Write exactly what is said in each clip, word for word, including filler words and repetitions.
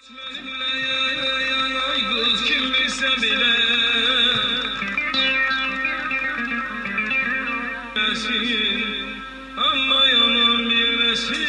Kız kim bilse bile ama yalan bilmesin.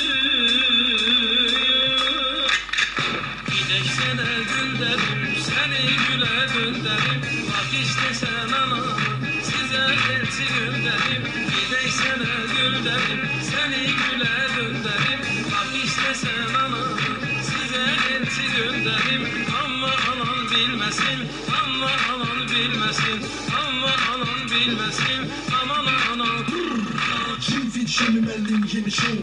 Gideksene gül dedim, seni güle döndürüm. Bak istesen ana, size elçi gönderim. Gideksene gül dedim, seni güle döndürüm. Bak istesen ana, size elçi gönderim. Ama alan bilmesin, ama alan bilmesin, ama alan bilmesin, aman anan. Çinfit şemimelin yeni show.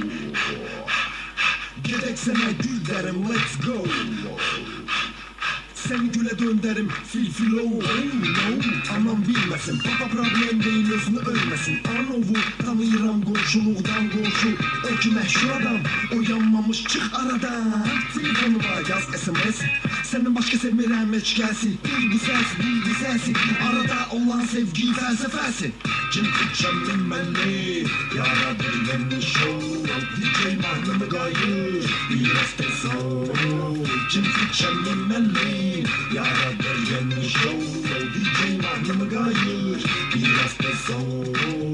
Gereksene gül derim, let's go. Seni güle döndürüm, feel flow. Oh no, aman bilmesin. Papa problem değil, özünü ölmesin. Anovu tanıyıram komşuluğdan komşu. O ki meşhur adam, o yanmamış çık aradan. Telefonuma yaz S M S. Senden başka sevmirəm heç gəlsi. Bil bu səs, bil bu səsi. Arada olan sevgi fəlsəfəsi. Çinfit şemimelli, yaradır yeni show. D J mahnımı qayır, biraz tez ol. Çinfit şemimelli, yaradır yeni show. D J mahnımı qayır, biraz tez ol.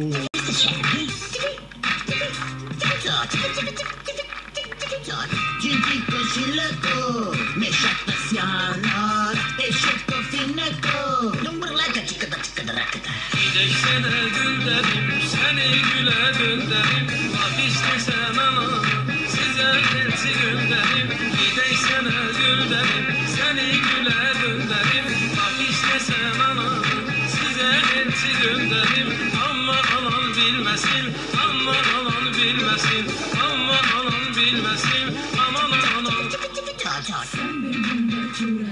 Çinfit koşulako, meşak tasyanar, eşek kofinako. Lumburlaka çıkıda çıkıda rakıda. Gideksene gül dedim, seni güle döndürüm. Bak istesen ana, size elçi gönderim. Gideksene gül dedim, seni güle döndürüm. Bak istesen ana, size elçi gönderim. Ama alan bilmesin, ama alan bilmesin, ama alan bilmesin, aman anan. Çat çat. Sen benim de